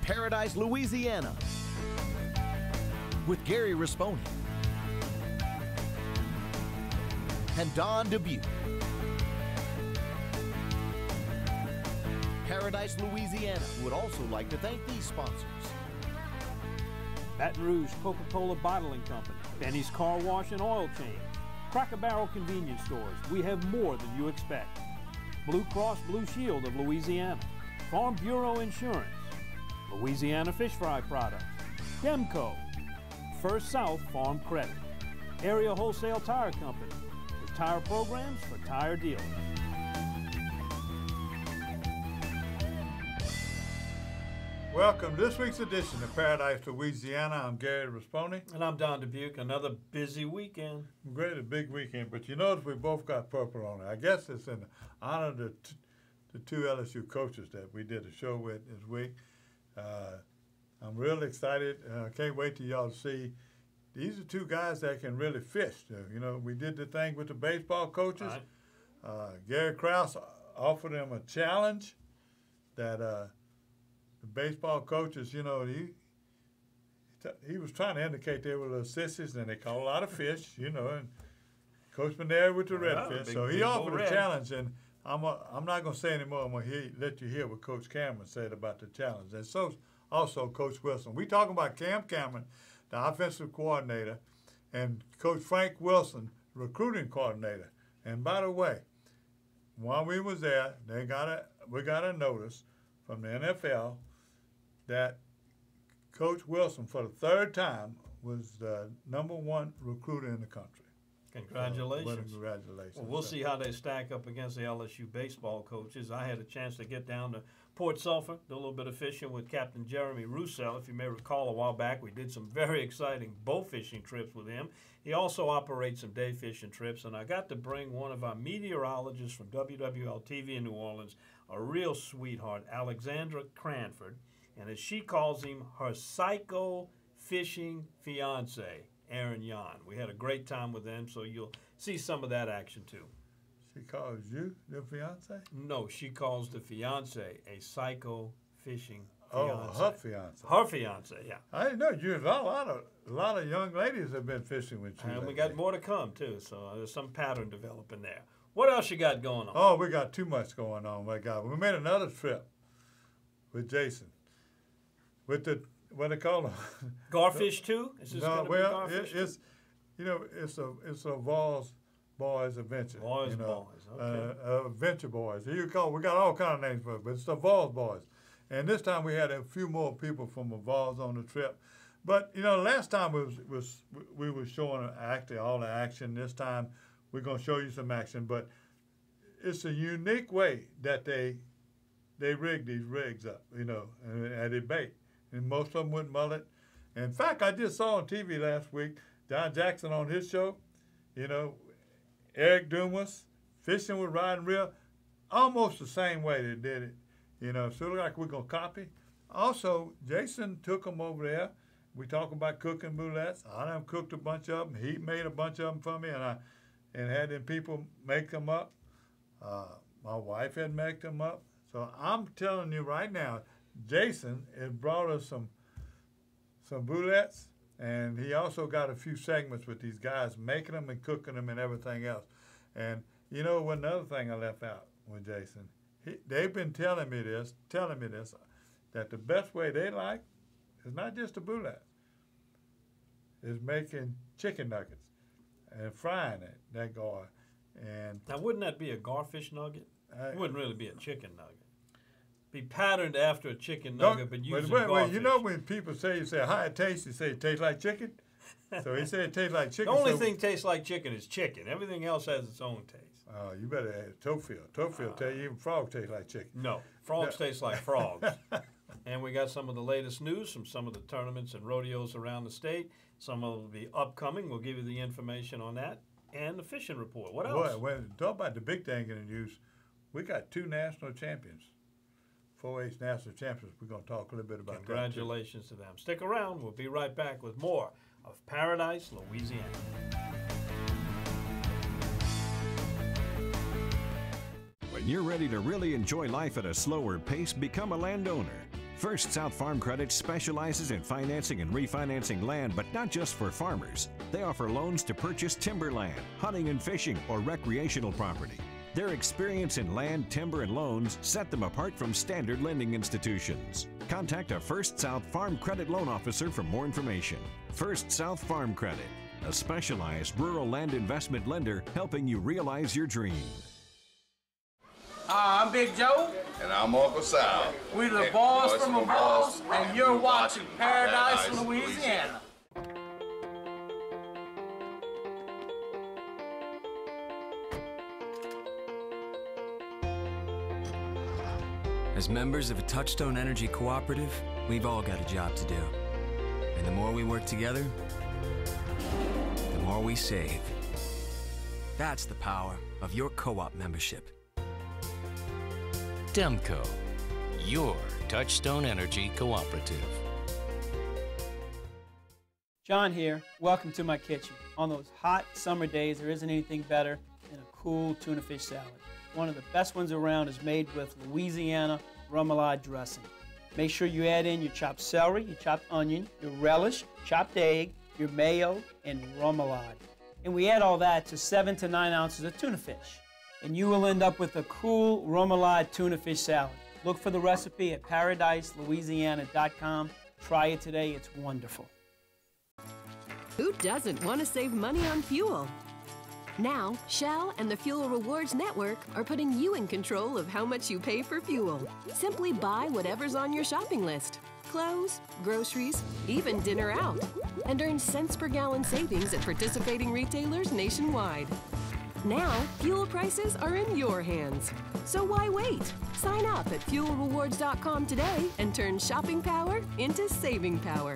Paradise, Louisiana, with Gary Risponi and Don Dubuc. Paradise, Louisiana would also like to thank these sponsors. Baton Rouge Coca-Cola Bottling Company, Benny's Car Wash and Oil Change, Cracker Barrel Convenience Stores. We have more than you expect. Blue Cross Blue Shield of Louisiana, Farm Bureau Insurance, Louisiana Fish Fry Products, Demco, First South Farm Credit, Area Wholesale Tire Company, with tire programs for tire dealers. Welcome to this week's edition of Paradise, Louisiana. I'm Gary Risponi. And I'm Don Dubuc. Another busy weekend. Great, a big weekend. But you notice we both got purple on it. I guess it's in honor of the two LSU coaches that we did a show with this week. I'm really excited. Can't wait till y'all see. These are two guys that can really fish. You know, we did the thing with the baseball coaches. Right. Gary Krause offered them a challenge that the baseball coaches, you know, he was trying to indicate they were little sissies and they caught a lot of fish, you know, and Coach Maneri with the redfish. So he offered a challenge, and I'm not going to say anymore. I'm going to let you hear what Coach Cameron said about the challenge. And so also Coach Wilson. We talking about Cam Cameron, the offensive coordinator, and Coach Frank Wilson, recruiting coordinator. And by the way, while we was there, we got a notice from the NFL that Coach Wilson, for the third time, was the #1 recruiter in the country. Congratulations. Congratulations. Well, we'll see how they stack up against the LSU baseball coaches. I had a chance to get down to Port Sulphur, do a little bit of fishing with Captain Jeremy Roussel. If you may recall, a while back, we did some very exciting bow fishing trips with him. He also operates some day fishing trips, and I got to bring one of our meteorologists from WWL TV in New Orleans, a real sweetheart, Alexandra Cranford, and as she calls him, her psycho fishing fiance, Aaron Yan. We had a great time with them, so you'll see some of that action too. She calls you the fiance? No, she calls the fiance a psycho fishing fiance. Oh, her fiance. Her fiance, yeah. I didn't know you. A lot of young ladies have been fishing with you. And we got more to come too, so there's some pattern developing there. What else you got going on? Oh, we got too much going on, my God. We made another trip with Jason. With the, what they call them? Garfish too? Is this going to be Garfish? It's a Vols Boys adventure. Boys, okay. Adventure Boys. We got all kind of names for it, but it's the Vols Boys. And this time we had a few more people from the Vols on the trip. But you know, last time we were showing actually all the action. This time we're going to show you some action, but it's a unique way that they rig these rigs up, you know, and they bait. And most of them wouldn't mullet. In fact, I just saw on TV last week, Don Jackson on his show, you know, Eric Dumas, fishing with rod and reel, almost the same way they did it. You know, so it looks like we're going to copy. Also, Jason took them over there. We talk about cooking boulettes. I done cooked a bunch of them. He made a bunch of them for me, and had them people make them up. My wife had made them up. So I'm telling you right now, Jason has brought us some boulettes, and he also got a few segments with these guys making them and cooking them and everything else. And you know, another thing I left out with Jason, they've been telling me this, that the best way they like is not just a boulette, is making chicken nuggets and frying it, that gar. And now, wouldn't that be a garfish nugget? It wouldn't really be a chicken nugget. Be patterned after a chicken nugget, but using garfish. You know when people say, how it tastes, you say it tastes like chicken? So he said it tastes like chicken. The only thing tastes like chicken is chicken. Everything else has its own taste. Oh, you better have Tofield. Tofield tell you even frogs taste like chicken. No, frogs taste like frogs. And we got some of the latest news from some of the tournaments and rodeos around the state. Some of them will be upcoming. We'll give you the information on that. And the fishing report. What else? Well, talk about the big thing in the news. We got 2 national champions. 4H national champions. We're going to talk a little bit about that. Congratulations to them. Stick around. We'll be right back with more of Paradise, Louisiana. When you're ready to really enjoy life at a slower pace, become a landowner. First South Farm Credit specializes in financing and refinancing land, but not just for farmers. They offer loans to purchase timberland, hunting and fishing, or recreational property. Their experience in land, timber, and loans set them apart from standard lending institutions. Contact a First South Farm Credit loan officer for more information. First South Farm Credit, a specialized rural land investment lender helping you realize your dream. I'm Big Joe. And I'm Uncle Sal. We're the boys from the Balls, and you're watching Paradise, Louisiana. As members of a Touchstone Energy cooperative, we've all got a job to do. And the more we work together, the more we save. That's the power of your co-op membership. Demco, your Touchstone Energy cooperative. John here. Welcome to my kitchen. On those hot summer days, there isn't anything better than a cool tuna fish salad. One of the best ones around is made with Louisiana remoulade dressing. Make sure you add in your chopped celery, your chopped onion, your relish, chopped egg, your mayo, and remoulade. And we add all that to 7 to 9 ounces of tuna fish. And you will end up with a cool remoulade tuna fish salad. Look for the recipe at paradiselouisiana.com. Try it today, it's wonderful. Who doesn't want to save money on fuel? Now, Shell and the Fuel Rewards Network are putting you in control of how much you pay for fuel. Simply buy whatever's on your shopping list. Clothes, groceries, even dinner out. And earn cents per gallon savings at participating retailers nationwide. Now, fuel prices are in your hands. So why wait? Sign up at fuelrewards.com today and turn shopping power into saving power.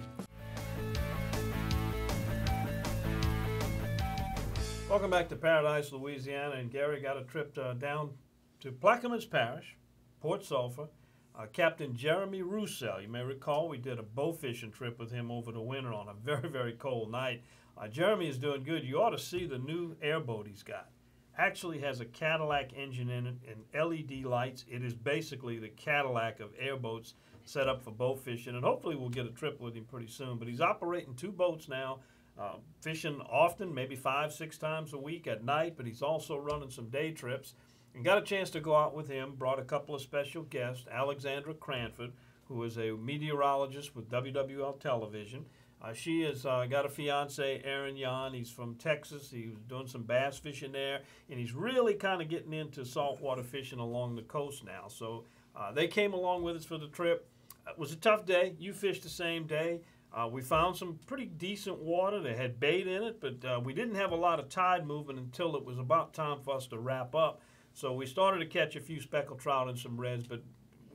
Welcome back to Paradise, Louisiana. And Gary got a trip down to Plaquemines Parish, Port Sulphur. Captain Jeremy Roussel, you may recall, we did a bow fishing trip with him over the winter on a very, very cold night. Jeremy is doing good. You ought to see the new airboat he's got. Actually has a Cadillac engine in it and LED lights. It is basically the Cadillac of airboats set up for bow fishing, and hopefully we'll get a trip with him pretty soon. But he's operating 2 boats now, fishing often, maybe 5-6 times a week at night, but he's also running some day trips. And got a chance to go out with him, brought a couple of special guests, Alexandra Cranford, who is a meteorologist with WWL Television. She has got a fiance, Aaron Yan. He's from Texas. He was doing some bass fishing there, and he's really kind of getting into saltwater fishing along the coast now. So they came along with us for the trip. It was a tough day. You fished the same day. We found some pretty decent water that had bait in it, but we didn't have a lot of tide movement until it was about time for us to wrap up. So we started to catch a few speckled trout and some reds, but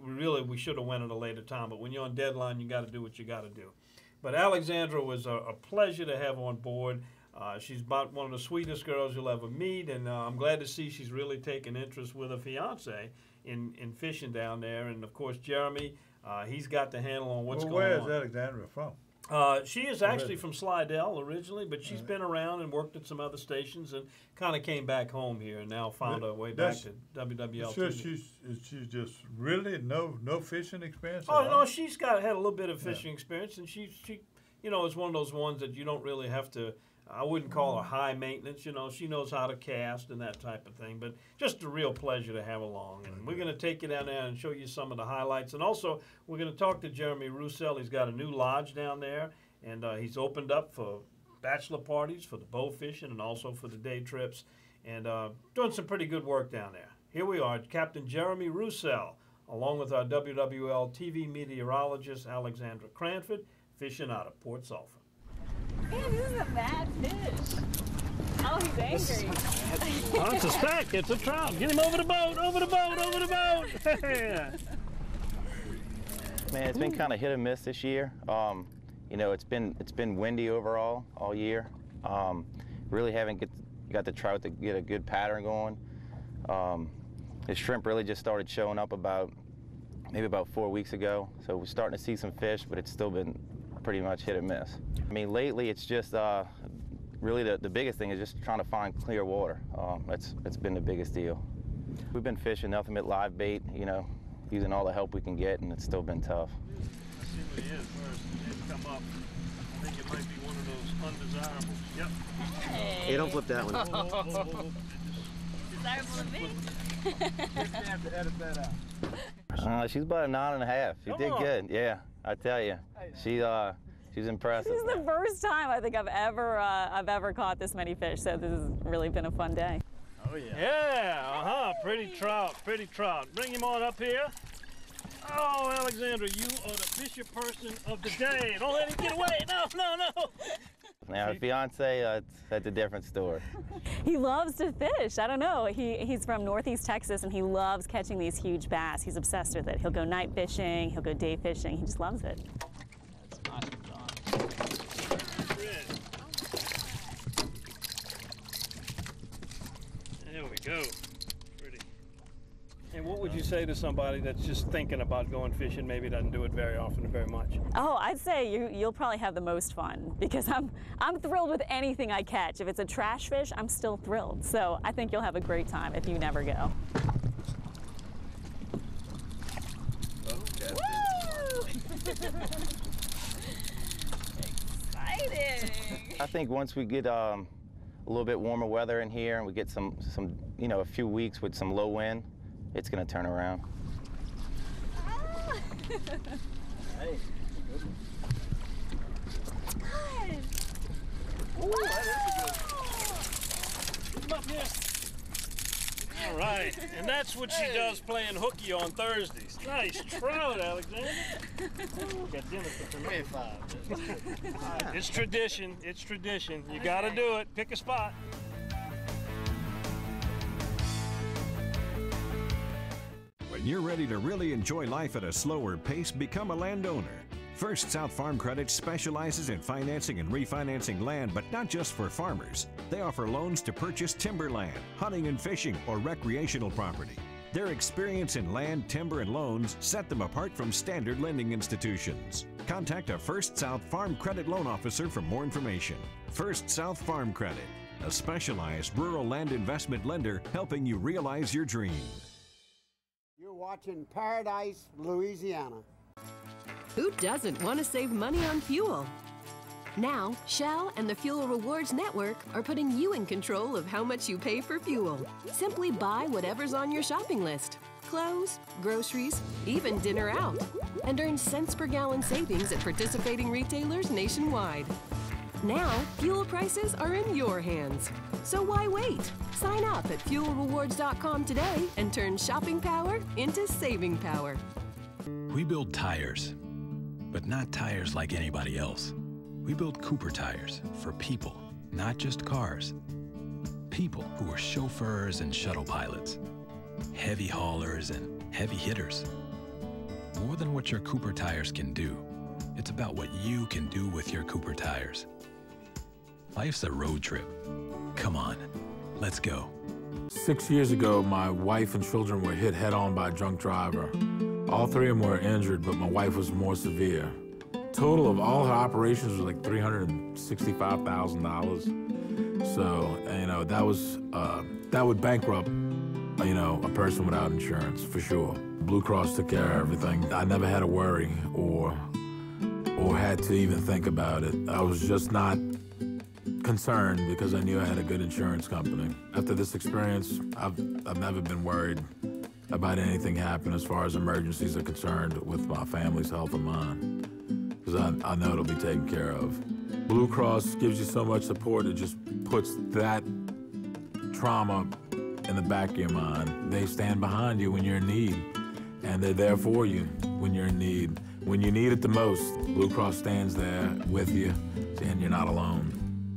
we should have went at a later time. But when you're on deadline, you got to do what you got to do. But Alexandra was a pleasure to have on board. She's about one of the sweetest girls you'll ever meet, and I'm glad to see she's really taken interest with her fiance in fishing down there. And of course, Jeremy, he's got the handle on what's going on. Where is Alexandra from? She is actually from Slidell originally, but she's been around and worked at some other stations and kind of came back home here and now found her way back to WWL. Sure, she's just really no fishing experience. Oh no, she's had a little bit of fishing experience, and she is one of those ones that you don't really have to. I wouldn't call her high maintenance. She knows how to cast and that type of thing. But just a real pleasure to have along. And we're going to take you down there and show you some of the highlights. And also, we're going to talk to Jeremy Roussel. He's got a new lodge down there, and he's opened up for bachelor parties, for the bow fishing, and also for the day trips, and doing some pretty good work down there. Here we are, Captain Jeremy Roussel, along with our WWL TV meteorologist Alexandra Cranford, fishing out of Port Sulphur. Man, this is a bad fish. Oh, he's angry. Oh, it's a speck. It's a trout. Get him over the boat, over the boat, over the boat. Man, it's been kind of hit or miss this year. It's been windy overall all year. Really haven't got the trout to get a good pattern going. The shrimp really just started showing up maybe about 4 weeks ago. So we're starting to see some fish, but it's still been pretty much hit or miss. I mean, lately it's just really the biggest thing is just trying to find clear water. That's been the biggest deal. We've been fishing nothing but live bait, using all the help we can get, and it's still been tough. Let's see what he is first. He'll come up. I think it might be one of those undesirables. Yep. Hey, don't flip that one. Desirable to me. Just have to edit that out. She's about a 9.5. She did good. Yeah, I tell you. She's impressive. This is the first time I think I've ever caught this many fish, so this has really been a fun day. Oh yeah. Yeah, pretty trout, pretty trout. Bring him on up here. Oh, Alexandra, you are the fisher person of the day. Don't let him get away. No. Now, her fiance, that's a different story. He loves to fish. I don't know. He's from Northeast Texas, and he loves catching these huge bass. He's obsessed with it. He'll go night fishing. He'll go day fishing. He just loves it. That's nice, John. There we go. Pretty. And what would you say to somebody that's just thinking about going fishing, maybe doesn't do it very often or very much? Oh, I'd say you'll probably have the most fun, because I'm thrilled with anything I catch. If it's a trash fish, I'm still thrilled. So I think you'll have a great time if you never go. Okay. Woo! Exciting! I think once we get a little bit warmer weather in here, and we get some a few weeks with some low wind, it's going to turn around. Ah. Hey, good one. Good. Ooh, that is a good one. Come up here. All right, and that's what she does playing hooky on Thursdays. Nice trout, Alexander. Got dinner for tonight. It's tradition. It's tradition. You got to do it. Pick a spot. When you're ready to really enjoy life at a slower pace, become a landowner. First South Farm Credit specializes in financing and refinancing land, but not just for farmers. They offer loans to purchase timberland, hunting and fishing, or recreational property. Their experience in land, timber, and loans set them apart from standard lending institutions. Contact a First South Farm Credit loan officer for more information. First South Farm Credit, a specialized rural land investment lender helping you realize your dream. You're watching Paradise, Louisiana. Who doesn't want to save money on fuel? Now, Shell and the Fuel Rewards Network are putting you in control of how much you pay for fuel. Simply buy whatever's on your shopping list. Clothes, groceries, even dinner out. And earn cents per gallon savings at participating retailers nationwide. Now, fuel prices are in your hands. So why wait? Sign up at fuelrewards.com today and turn shopping power into saving power. We build tires, but not tires like anybody else. We build Cooper tires for people, not just cars. People who are chauffeurs and shuttle pilots, heavy haulers and heavy hitters. More than what your Cooper tires can do, it's about what you can do with your Cooper tires. Life's a road trip. Come on, let's go. 6 years ago, my wife and children were hit head-on by a drunk driver. All three of them were injured, but my wife was more severe. Total of all her operations was like $365,000. So, that would bankrupt, a person without insurance, for sure. Blue Cross took care of everything. I never had to worry or had to even think about it. I was just not concerned because I knew I had a good insurance company. After this experience, I've never been worried about anything happening as far as emergencies are concerned with my family's health and mine, because I know it'll be taken care of. Blue Cross gives you so much support, it just puts that trauma in the back of your mind. They stand behind you when you're in need, and they're there for you when you're in need. When you need it the most, Blue Cross stands there with you, and you're not alone.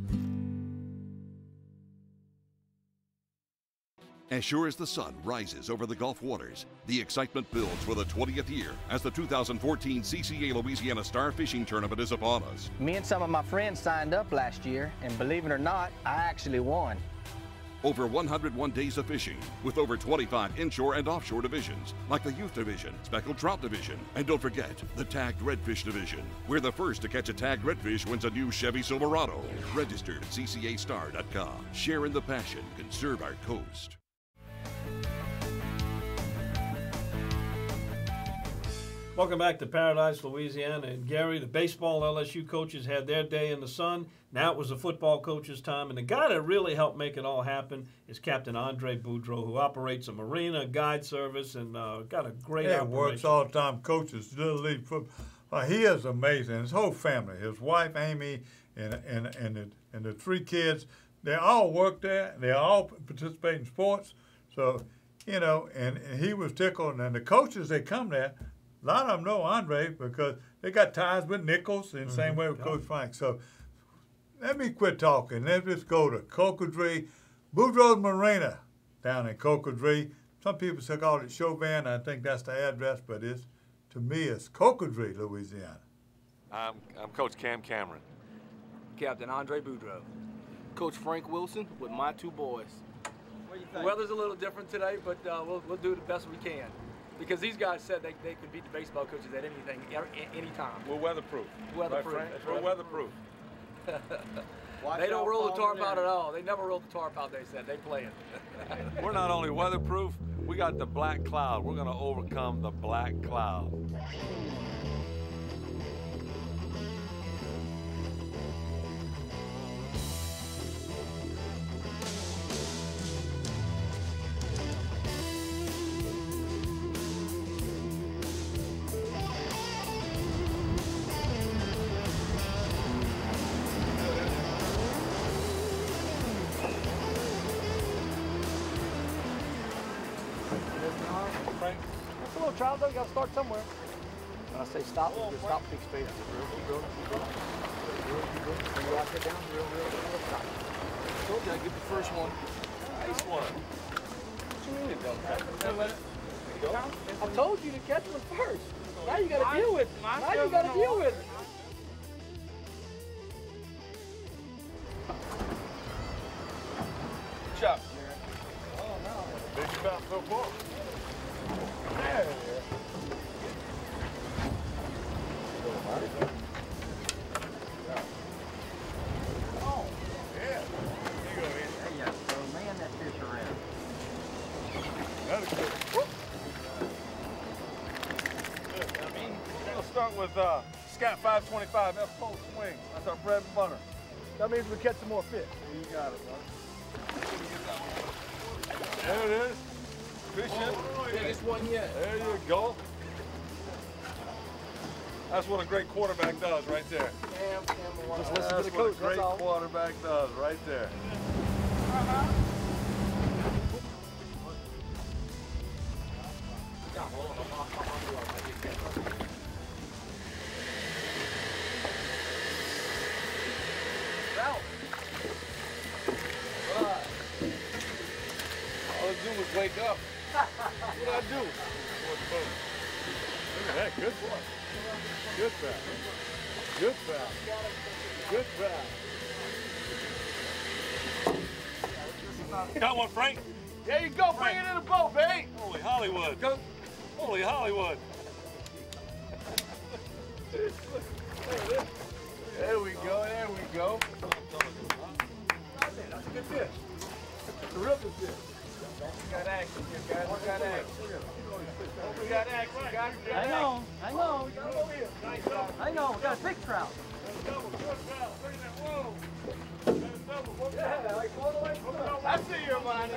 As sure as the sun rises over the Gulf waters, the excitement builds for the 20th year as the 2014 CCA Louisiana Star Fishing Tournament is upon us. Me and some of my friends signed up last year, and believe it or not, I actually won. Over 101 days of fishing, with over 25 inshore and offshore divisions, like the Youth Division, Speckled Trout Division, and don't forget, the Tagged Redfish Division, where the first to catch a tagged redfish wins a new Chevy Silverado. Registered at ccastar.com. Share in the passion, conserve our coast. Welcome back to Paradise, Louisiana. And Gary, the baseball LSU coaches had their day in the sun. Now it was the football coaches' time. And the guy that really helped make it all happen is Captain Andre Boudreau, who operates a marina guide service and got a great operation. Works all the time, coaches, Little League football. He is amazing. His whole family, his wife, Amy, and the 3 kids, they all work there. They all participate in sports. So, you know, and he was tickled. And the coaches, they come there. A lot of them know Andre because they got ties with Nichols and same way with Coach Frank. So let me quit talking. Let's just go to Cocodrie, Boudreau's Marina down in Cocodrie. Some people say call it Chauvin. I think that's the address, but to me it's Cocodrie, Louisiana. I'm Coach Cam Cameron. Captain Andre Boudreau. Coach Frank Wilson with my 2 boys. The weather's a little different today, but we'll do the best we can. Because these guys said they could beat the baseball coaches at anything, anytime. We're weatherproof. Weatherproof. Right, we're weatherproof. They don't roll the tarp out at all. They never roll the tarp out, they said. They play it. We're not only weatherproof, we got the black cloud. We're going to overcome the black cloud. That's a little trial, though. You got to start somewhere. When I say stop, just stop, big space. Real. You lock it down, real stop. I told you I'd get the first one. Nice one. What you mean it don't? I told you to catch one first. Now you got to deal with it. Now you got to deal with it. Good job. Oh, no. Big shot so far. There. Oh, yeah. There you go, man. There you go. So man that fish around. That's good. Good. I mean, we'll start with Scat 525 F-pole swing. That's our bread and butter. That means we catch some more fish. You got it, brother. There it is. Fishing. Biggest one yet. There you go. That's what a great quarterback does right there. Just listen to the coach. That's what a great quarterback does right there. All I do was wake up. What did I do? Look at that, good one. Good foul. Good foul. Good foul. Got one, Frank. There you go, bring it in the boat, babe. Holy Hollywood. Go. Holy Hollywood. There we go, there we go. That's a good fish. That's a real good fish. We got action here, guys. We got action. We got action, guys. I know. I know. We got a big trout. Yeah, like all the way through. I see your mind.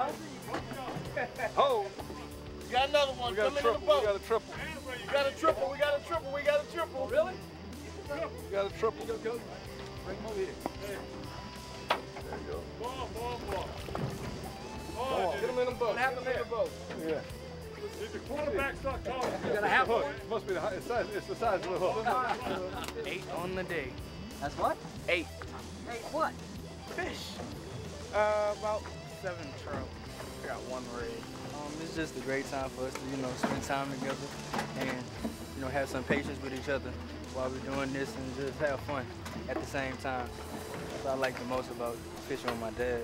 Oh. You got another one coming in the boat. We got a triple. We got a triple. We got a triple. We got a triple. Really? We got a triple. Go, go. Bring him over here. There you go. Ball. Get him in the boat. What happened there? Yeah. Did the quarterback start talking? You got a half hook. It must be the size. It's the size of the hook. 8 on the day. That's what? 8. 8 what? Fish. About 7 trout. I got 1 red. It's just a great time for us to, spend time together and, have some patience with each other while we're doing this and just have fun at the same time. That's what I like the most about fishing with my dad.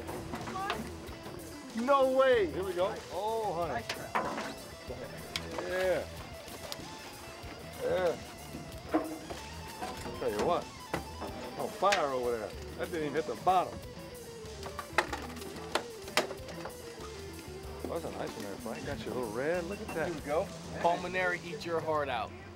No way. Here we go. Oh, honey. Nice trout. Yeah. Yeah. I'll tell you what. On fire over there. That didn't even hit the bottom. Oh, that's a nice one there, Frank. Got your little red. Look at that. Here we go. Pulmonary, eat your heart out.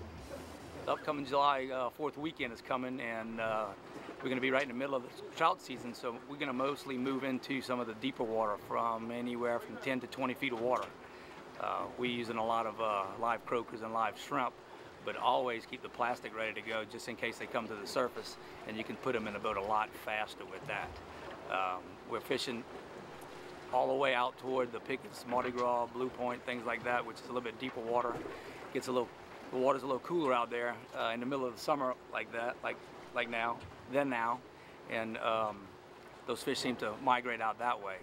upcoming July 4th weekend is coming, and we're going to be right in the middle of the trout season, so we're going to mostly move into some of the deeper water from anywhere from 10 to 20 feet of water. We're using a lot of live croakers and live shrimp, but always keep the plastic ready to go just in case they come to the surface, and you can put them in the boat a lot faster with that. We're fishing all the way out toward the Pickett's, Mardi Gras, Blue Point, things like that, which is a little bit deeper water. The water's a little cooler out there in the middle of the summer like that, like now, and those fish seem to migrate out that way.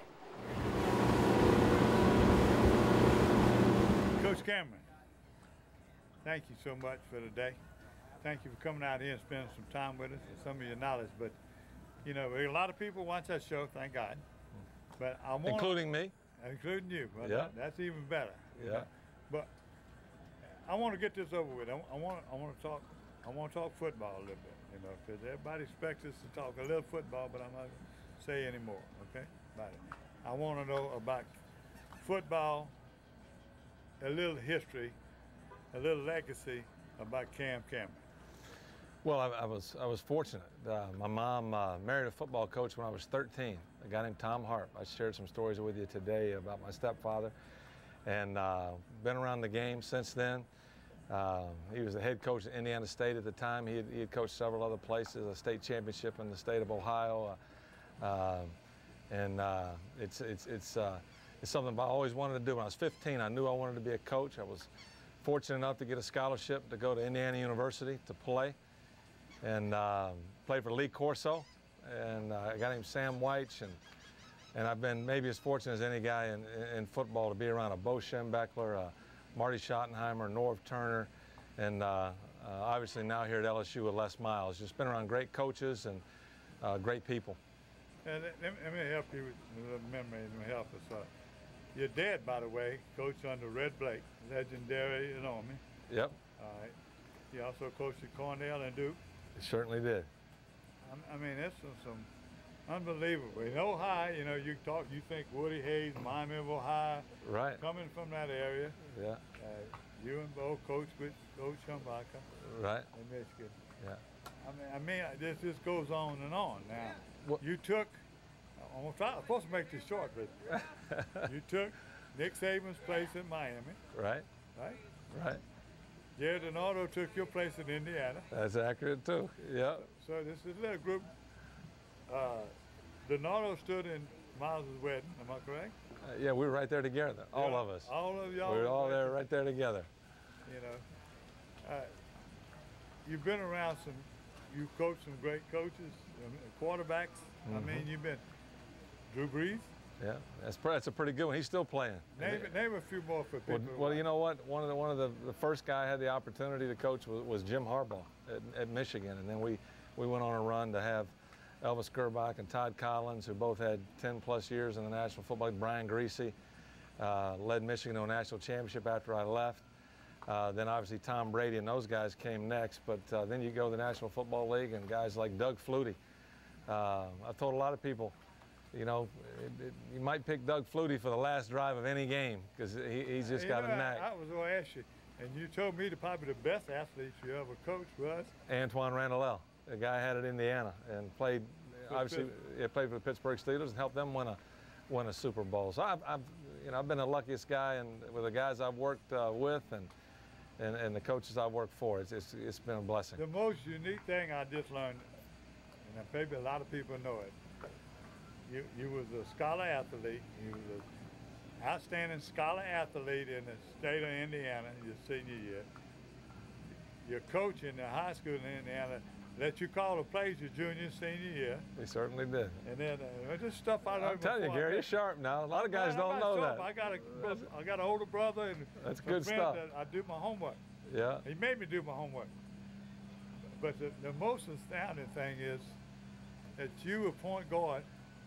Coach Cameron, thank you so much for today. Thank you for coming out here and spending some time with us and some of your knowledge. But, you know, a lot of people watch that show, thank God. But I want, including me. Including you. Well, yeah. That's even better. Yeah. But I want to get this over with. I want to talk football a little bit, you know, because everybody expects us to talk a little football, but I'm not going to say any more, okay, about it. I want to know about football, a little history, a little legacy about Cam Cameron. Well, I was fortunate. My mom married a football coach when I was 13, a guy named Tom Harp. I shared some stories with you today about my stepfather, and been around the game since then. He was the head coach at Indiana State at the time. He had coached several other places, a state championship in the state of Ohio, and it's something I always wanted to do. When I was 15, I knew I wanted to be a coach. I was fortunate enough to get a scholarship to go to Indiana University to play, and played for Lee Corso and a guy named Sam Weich, and I've been maybe as fortunate as any guy in football to be around a Bo Schembechler, Marty Schottenheimer, Norv Turner, and obviously now here at LSU with Les Miles. Just been around great coaches and great people. And let me help you with a little memory and help us. Your dad, by the way, coached under Red Blake, legendary in Army. Yep. All right. He also coached at Cornell and Duke. He certainly did. I mean, that's some unbelievable. In Ohio, you know, you think Woody Hayes, Miami of Ohio. Right. Coming from that area. Yeah. You and Bo coached with Coach Schembechler. Right. In Michigan. Yeah. I mean, this just goes on and on. Now, what? You took. I'm supposed to make this short, but you took Nick Saban's place in Miami. Right. Right. Right. Jerry Donato took your place in Indiana. That's accurate too. Yeah. So this is a little group. Donato stood in Miles' wedding. Am I correct? Yeah, we were right there together. All of us. All of y'all. We were all there, right there together. You know, you've been around you coached some great coaches, quarterbacks. Mm-hmm. I mean, you've been Drew Brees. Yeah, that's a pretty good one. He's still playing. Name a few more for people. Well, you know what? One of the first guy I had the opportunity to coach was Jim Harbaugh at Michigan, and then we went on a run to have Elvis Gerbach and Todd Collins, who both had 10+ years in the National Football League. Brian Greasy led Michigan to a national championship after I left. Then obviously Tom Brady and those guys came next, but then you go to the National Football League and guys like Doug Flutie. I've told a lot of people, you know, you might pick Doug Flutie for the last drive of any game because he's just got a knack. I was going to ask you, and you told me probably the best athlete you ever coached was? Antoine Randall, the guy I had at Indiana and played, obviously, played for the Pittsburgh Steelers and helped them win a Super Bowl. So I've been the luckiest guy, and with the guys I've worked with and the coaches I've worked for, it's been a blessing. The most unique thing I just learned, and maybe a lot of people know it, you was a scholar athlete. You was an outstanding scholar athlete in the state of Indiana your senior year. Your coach in the high school in Indiana let you call the plays your junior and senior year. He certainly did. And then just stuff I learned. I'm telling you, Gary, you're sharp now. A lot of guys don't know that. I got an older brother and that's good stuff. That I do my homework. Yeah. He made me do my homework. But the most astounding thing is that you were point guard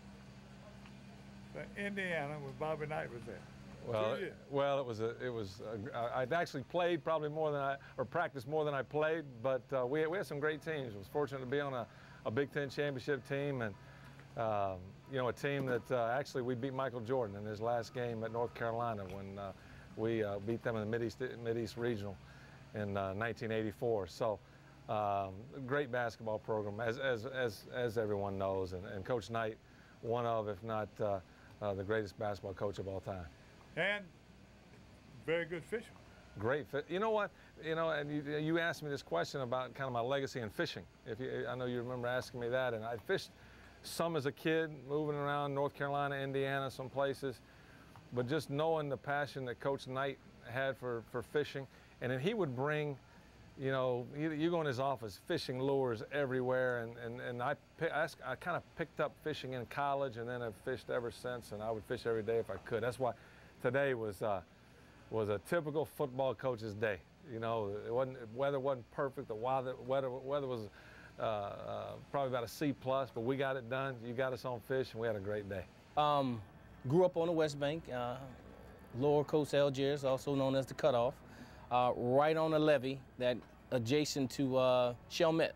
for Indiana when Bobby Knight was there. Well, I'd actually played probably more than practiced more than I played, but we had some great teams. I was fortunate to be on a Big Ten championship team, and you know, a team that actually we beat Michael Jordan in his last game at North Carolina when we beat them in the Mid-East Regional in 1984. So Great basketball program, as everyone knows, and Coach Knight, one of, if not the greatest basketball coach of all time. And very good fisher. Great fit. You know what? You know, and you asked me this question about kind of my legacy in fishing. I know you remember asking me that, and I fished some as a kid, moving around North Carolina, Indiana, some places, but just knowing the passion that Coach Knight had for fishing, and then he would bring, you know, you go in his office, fishing lures everywhere, and I kind of picked up fishing in college, and then I've fished ever since, and I would fish every day if I could. That's why today was a typical football coach's day. You know, weather wasn't perfect. The weather was probably about a C+, but we got it done. You got us on fish, and we had a great day. Grew up on the West Bank, Lower Coast Algiers, also known as the Cutoff, right on the levee that adjacent to Chalmette.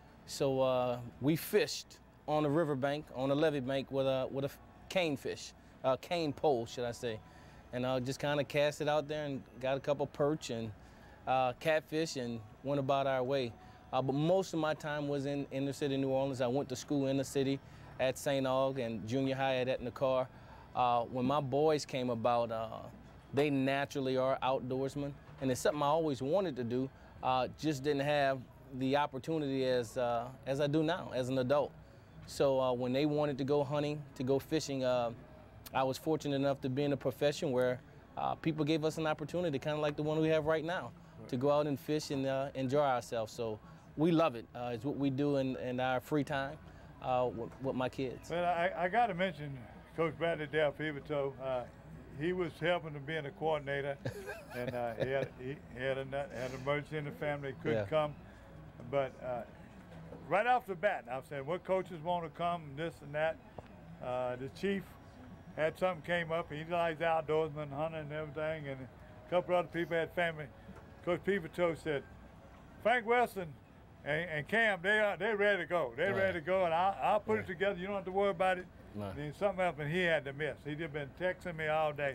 So we fished on the riverbank, on the levee bank with a cane fish, cane pole, should I say. And just kind of cast it out there and got a couple perch and catfish and went about our way. But most of my time was in the city of New Orleans. I went to school in the city at St. Aug and junior high at Etna-Carr. When my boys came about, they naturally are outdoorsmen, and it's something I always wanted to do, just didn't have the opportunity as I do now, as an adult. So when they wanted to go hunting, to go fishing, I was fortunate enough to be in a profession where people gave us an opportunity, kind of like the one we have right now, to go out and fish and enjoy ourselves. So we love it. It's what we do in our free time with my kids. Well, I got to mention Coach Bradley Del Pivoto. He was helping to being a coordinator, and he had an emergency in the family, couldn't come. But right off the bat, I was saying, what coaches want to come, this and that. The chief had something came up. He likes outdoorsmen, hunting and everything, and a couple other people had family. Coach Pivoto said, Frank Wilson and Cam, they're ready to go. They're ready to go, and I'll put it together. You don't have to worry about it. And then something else, and he had to miss. He'd just been texting me all day.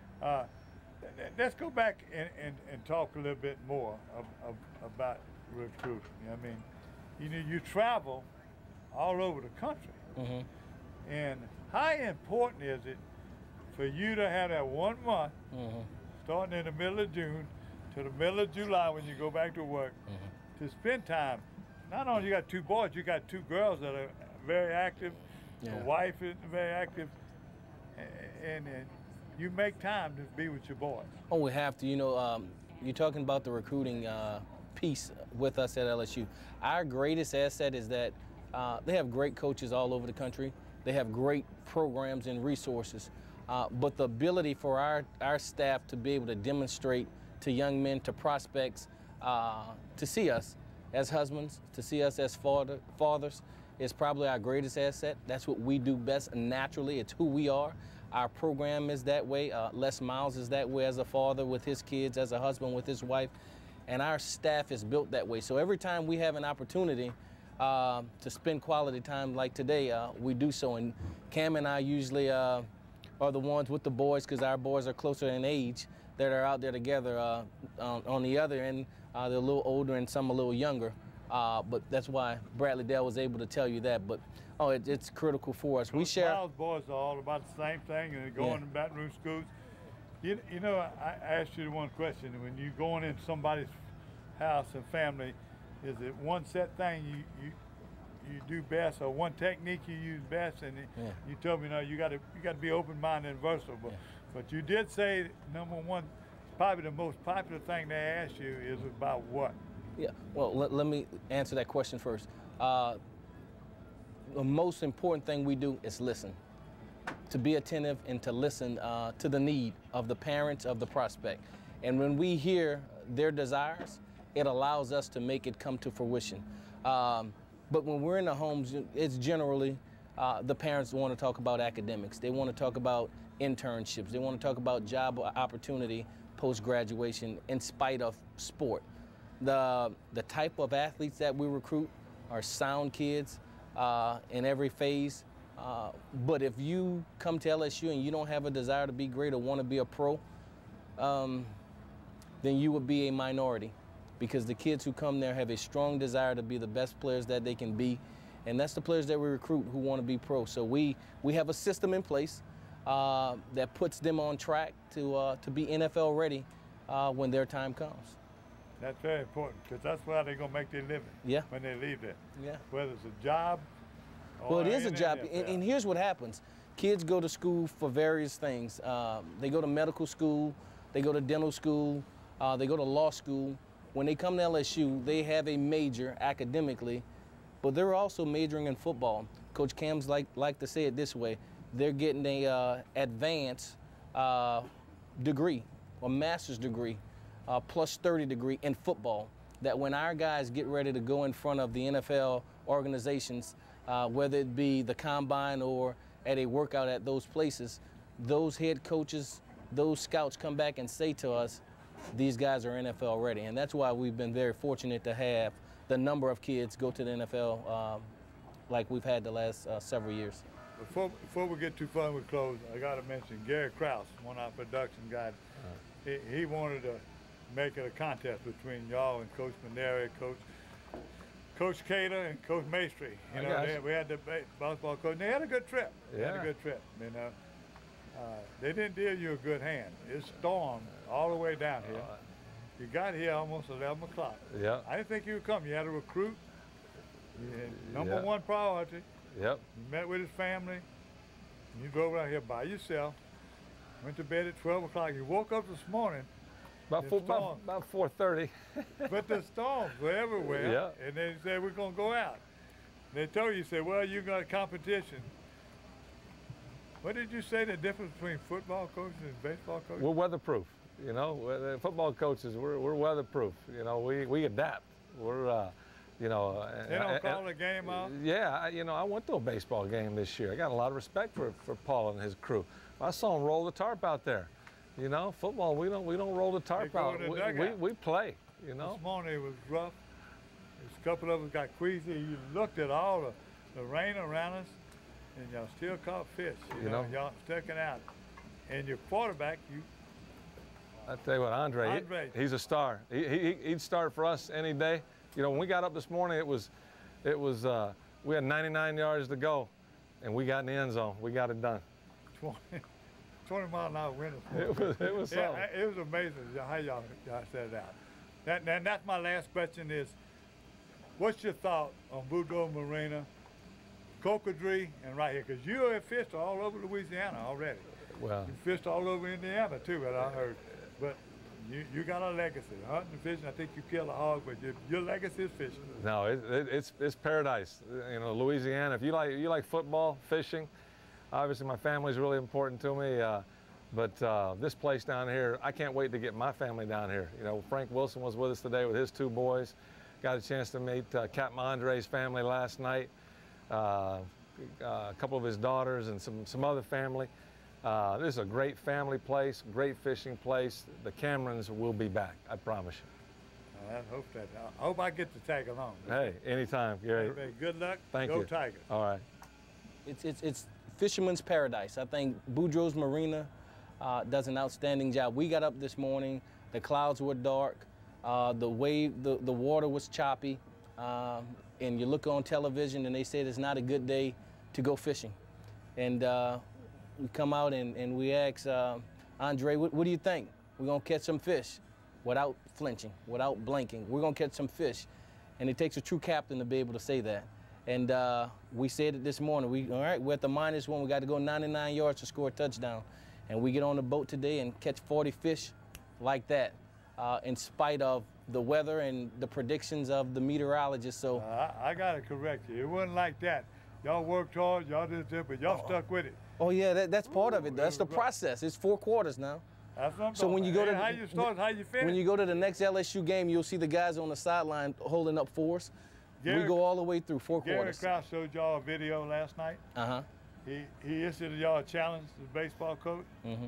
Let's go back and talk a little bit more about recruiting. I mean, you know, you travel all over the country. And how important is it for you to have that 1 month, starting in the middle of June to the middle of July when you go back to work, to spend time? Not only you got 2 boys, you got 2 girls that are very active. The wife is very active, and you make time to be with your boys. Oh, we have to. You know, you're talking about the recruiting piece with us at LSU. Our greatest asset is that they have great coaches all over the country. They have great programs and resources, but the ability for our staff to be able to demonstrate to young men, to prospects, to see us as husbands, to see us as fathers, is probably our greatest asset. That's what we do best naturally. It's who we are. Our program is that way. Les Miles is that way as a father with his kids, as a husband with his wife, and our staff is built that way. So every time we have an opportunity to spend quality time like today, we do so. And Cam and I usually are the ones with the boys, because our boys are closer in age, that are out there together. On the other end, they're a little older and some a little younger. But that's why Bradley Dell was able to tell you that. But it's critical for us. We share. Miles boys are all about the same thing, and they're going to Baton Rouge schools. You know, I asked you one question. When you're going in somebody's house and family, is it one set thing you do best, or one technique you use best? And you told me, no, you got to be open-minded and versatile. But you did say number one, probably the most popular thing they asked you is about what? Yeah, well, let me answer that question first. The most important thing we do is listen, to be attentive and to listen to the need of the parents, of the prospect. And when we hear their desires, it allows us to make it come to fruition. But when we're in the homes, it's generally the parents want to talk about academics. They want to talk about internships. They want to talk about job opportunity post-graduation in spite of sport. The type of athletes that we recruit are sound kids in every phase. But if you come to LSU and you don't have a desire to be great or want to be a pro, then you would be a minority. because the kids who come there have a strong desire to be the best players that they can be, and that's the players that we recruit who want to be pro. So we have a system in place that puts them on track to be NFL ready when their time comes. That's very important, because that's why they're going to make their living when they leave there. Yeah. Whether it's a job or well, it is a job, and here's what happens. Kids go to school for various things. They go to medical school, they go to dental school, they go to law school. When they come to LSU, they have a major academically, but they're also majoring in football. Coach Cam's like to say it this way: they're getting a advanced degree, or master's degree, plus 30 degree in football. That when our guys get ready to go in front of the NFL organizations, whether it be the combine or at a workout at those places, those head coaches, those scouts come back and say to us, these guys are NFL ready. And that's why we've been very fortunate to have the number of kids go to the NFL like we've had the last several years. Before we get too far with close, I got to mention Gary Krause, one of our production guys. He wanted to make it a contest between y'all and Coach Maneri, Coach Cater, and Coach Maestri. You know, we had the basketball coach. They had a good trip. They had a good trip. You know, they didn't deal you a good hand. It stormed all the way down here. You got here almost 11 o'clock. Yeah. I didn't think you would come. You had a recruit. You had number one priority. Yep. You met with his family. You drove out here by yourself. Went to bed at 12 o'clock. You woke up this morning. About 4:30. But the storms were everywhere. Yeah. And they said, we're going to go out. And they told you, said, well, you got a competition. What did you say the difference between football coaches and baseball coaches? We're weatherproof. You know, football coaches, we're weatherproof. You know, we adapt. We're, you know. They don't call the game off? Yeah, you know, I went to a baseball game this year. I got a lot of respect for Paul and his crew. I saw him roll the tarp out there. You know, football, we don't roll the tarp out. We play, you know. This morning it was rough. A couple of us got queasy. You looked at all the rain around us, and y'all still caught fish. You know, y'all stuck it out. And your quarterback, I tell you what, Andre. He's a star. He'd start for us any day. You know, when we got up this morning, it was we had 99 yards to go, and we got in the end zone. We got it done. 20-mile-an-hour wind. It was something. It was amazing how y'all set it out. And that's my last question is, what's your thought on Boudreaux Marina, Cocodrie, and right here? Because you have fished all over Louisiana already. Well, you fished all over Indiana too, what I heard. But you got a legacy, hunting and fishing. I think you kill a hog, but your legacy is fishing. No, it's paradise. You know, Louisiana. If you like football, fishing. Obviously, my family's really important to me, but this place down here, I can't wait to get my family down here. You know, Frank Wilson was with us today with his 2 boys. Got a chance to meet Captain Andre's family last night, a couple of his daughters and some other family. This is a great family place, great fishing place. The Camerons will be back, I promise you. I hope I get to tag along. Hey, anytime, Gary. Hey, good luck. Thank you. Go Tigers. All right. It's fisherman's paradise. I think Boudreaux's Marina does an outstanding job. We got up this morning, the clouds were dark, the water was choppy, and you look on television and they said it's not a good day to go fishing. And we come out and we ask Andre, what do you think? We're gonna catch some fish without flinching, without blinking. We're gonna catch some fish. And it takes a true captain to be able to say that. And we said it this morning. All right, we're at the -1. We got to go 99 yards to score a touchdown. And we get on the boat today and catch 40 fish like that, in spite of the weather and the predictions of the meteorologist. So I got to correct you. It wasn't like that. Y'all worked hard, y'all did it, but y'all stuck with it. Oh, yeah, that's part of it. That's the process. It's 4 quarters now. That's what I'm so when you go to how you start, how you finish. When you go to the next LSU game, you'll see the guys on the sideline holding up 4s. We go all the way through 4 quarters. Gary Krause showed y'all a video last night. He issued y'all a challenge to the baseball coach.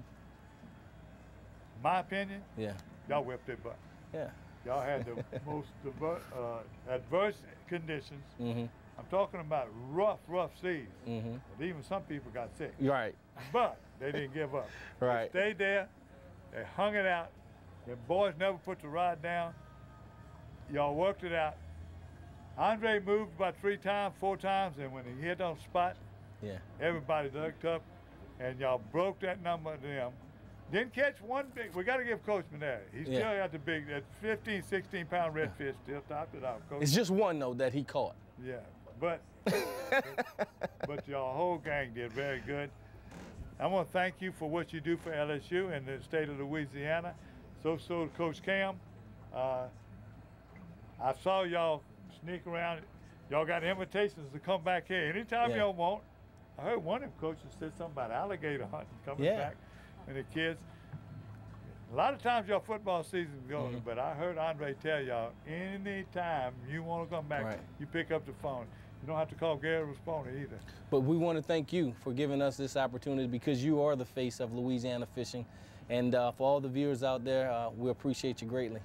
My opinion, y'all whipped it butt. Yeah. Y'all had the most adverse conditions. I'm talking about rough seas. But even some people got sick. Right. But they didn't give up. Right. They stayed there. They hung it out. The boys never put the rod down. y'all worked it out. Andre moved about 3 times, 4 times, and when he hit on spot, everybody looked up, and y'all broke that number to them. Didn't catch one big. We got to give Coach Maneri. He still got the big, that 15, 16-pound redfish still topped it out. Coach. It's just one though that he caught. Yeah, but y'all whole gang did very good. I want to thank you for what you do for LSU and the state of Louisiana. So Coach Cam. I saw y'all sneak around. Y'all got invitations to come back here anytime y'all want. I heard one of them coaches said something about alligator hunting coming back. And the kids, a lot of times your football season goes, but I heard Andre tell y'all, anytime you want to come back, you pick up the phone. You don't have to call Gary Rasponda either. But we want to thank you for giving us this opportunity because you are the face of Louisiana fishing. And for all the viewers out there, we appreciate you greatly.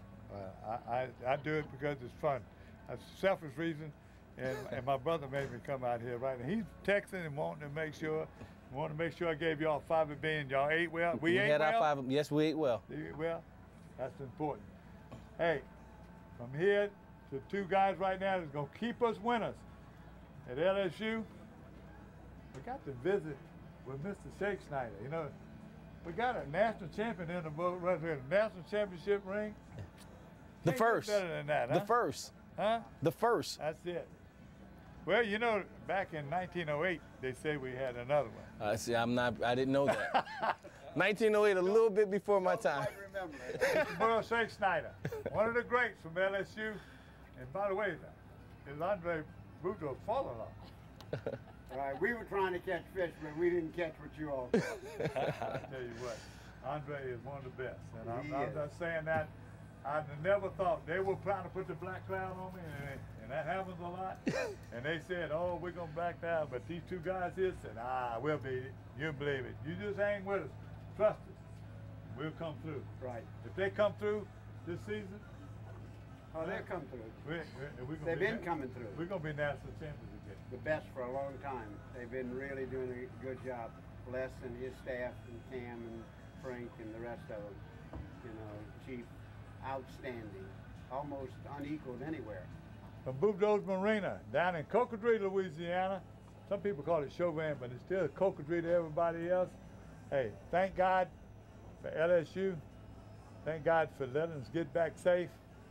I do it because it's fun. That's a selfish reason. And my brother made me come out here, right? And he's texting and wanting to make sure. Want to make sure I gave y'all 5 bean. Y'all ate well. We ate had well. Our 5. Yes, we ate well. You ate well. That's important. Hey, from here to 2 guys right now that's gonna keep us winners at LSU. We got to visit with Mr. Shake Snyder. You know, we got a national champion in the boat right here. National championship ring. The first. Better than that, huh? The first. Huh? The first. That's it. Well, you know, back in 1908, they say we had another one. See, I didn't know that. 1908, a little bit before my time. I remember it. Mr. Merle Shake Snyder, one of the greats from LSU. And by the way, is Andre Boudreaux's father-in-law. All right, we were trying to catch fish, but we didn't catch what you all did. I tell you what, Andre is one of the best. And I'm not saying that. I never thought they were trying to put the black cloud on me, and that happens a lot. And they said, oh, we're going to back down. But these 2 guys here said, we'll beat it. You believe it. You just hang with us. Trust us. We'll come through. Right. If they come through this season, they'll come through. They've been coming through. We're going to be national champions again. The best for a long time. They've been really doing a good job. Les and his staff and Cam and Frank and the rest of them. You know, Chief. Outstanding, almost unequaled anywhere. From Boudreaux's Marina down in Cocodrie, Louisiana. Some people call it Chauvin, but it's still Cocodrie to everybody else. Hey, thank God for LSU. Thank God for letting us get back safe.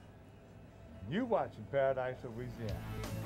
You watching Paradise, Louisiana.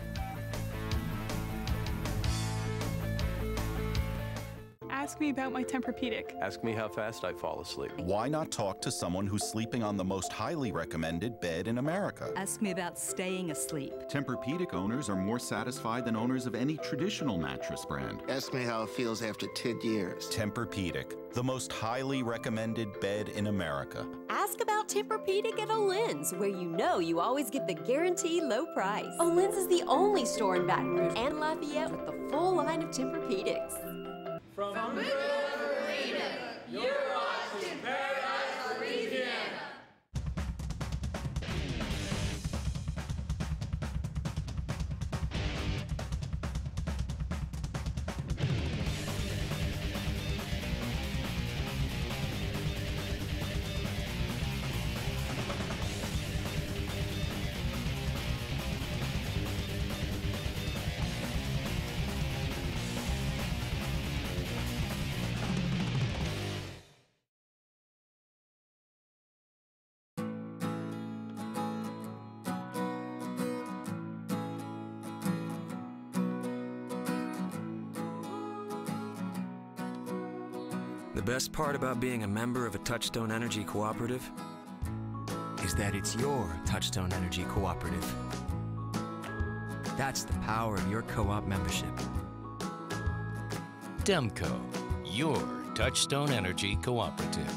Ask me about my Tempur-Pedic. Ask me how fast I fall asleep. Why not talk to someone who's sleeping on the most highly recommended bed in America? Ask me about staying asleep. Tempur-Pedic owners are more satisfied than owners of any traditional mattress brand. Ask me how it feels after 10 years. Tempur-Pedic, the most highly recommended bed in America. Ask about Tempur-Pedic at Olin's, where you know you always get the guaranteed low price. Olin's is the only store in Baton Rouge and Lafayette with the full line of Tempur-Pedics. From Marina, you're watching Paradise, Louisiana. The best part about being a member of a Touchstone Energy Cooperative is that it's your Touchstone Energy Cooperative. That's the power of your co-op membership. Demco, your Touchstone Energy Cooperative.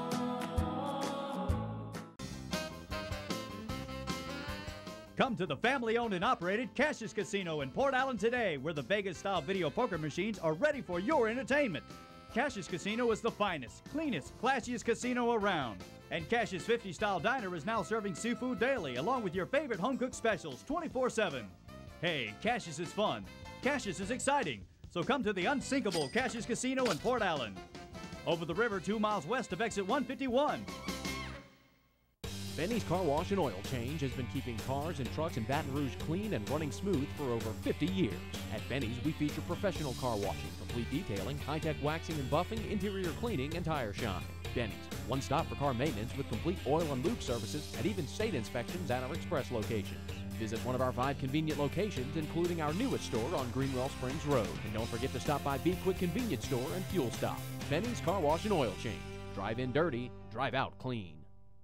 Come to the family-owned and operated Cassius Casino in Port Allen today, where the Vegas-style video poker machines are ready for your entertainment. Cassius Casino is the finest, cleanest, classiest casino around. And Cassius 50-style diner is now serving seafood daily, along with your favorite home-cooked specials 24/7. Hey, Cassius is fun. Cassius is exciting. So come to the unsinkable Cassius Casino in Port Allen. Over the river 2 miles west of exit 151. Benny's Car Wash and Oil Change has been keeping cars and trucks in Baton Rouge clean and running smooth for over 50 years. At Benny's, we feature professional car washing, complete detailing, high-tech waxing and buffing, interior cleaning, and tire shine. Benny's, one stop for car maintenance with complete oil and lube services and even state inspections at our express locations. Visit one of our 5 convenient locations, including our newest store on Greenwell Springs Road. And don't forget to stop by Be Quick Convenience Store and Fuel Stop. Benny's Car Wash and Oil Change. Drive in dirty, drive out clean.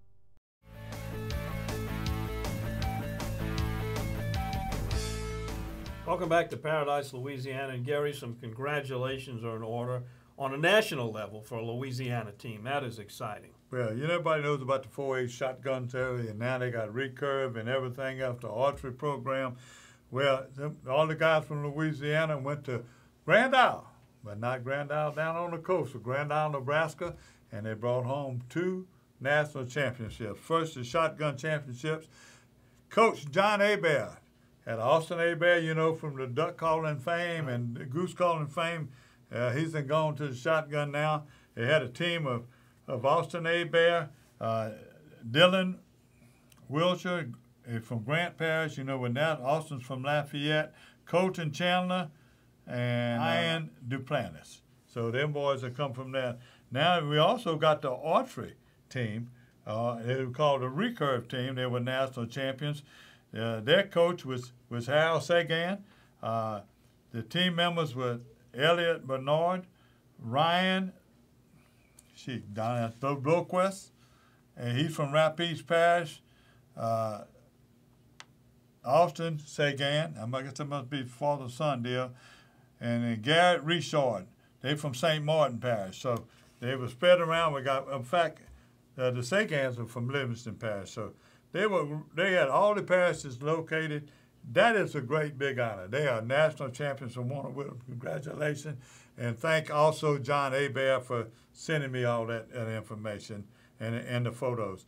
Welcome back to Paradise, Louisiana. And Gary, some congratulations are in order on a national level for a Louisiana team. That is exciting. Well, everybody knows about the 4-H shotgun theory, and now they got recurve and everything else, the archery program. Well, all the guys from Louisiana went to Grand Isle, but not Grand Isle down on the coast, but Grand Isle, Nebraska, and they brought home 2 national championships. First, the shotgun championships. Coach John Hebert had Austin Hebert, from the duck calling fame and the goose calling fame. He's been gone to the shotgun now. They had a team of Austin Hebert, Dylan Wilshire from Grant Parish, with that. Austin's from Lafayette, Colton Chandler, and Ian Duplantis. So them boys have come from there. Now we also got the archery team. They were called the recurve team. They were national champions. Their coach was Harold Sagan. The team members were Elliot Bernard, Ryan Bloquist, and he's from Rapides Parish. Austin Sagan, I guess that must be father-son deal, and then Garrett Richard. They from St. Martin Parish. So they were spread around. We got, in fact, the Sagans are from Livingston Parish. So they had all the parishes located. That is a great big honor. They are national champions and won it with them. Congratulations. And thank also John Hebert for sending me all that information and the photos.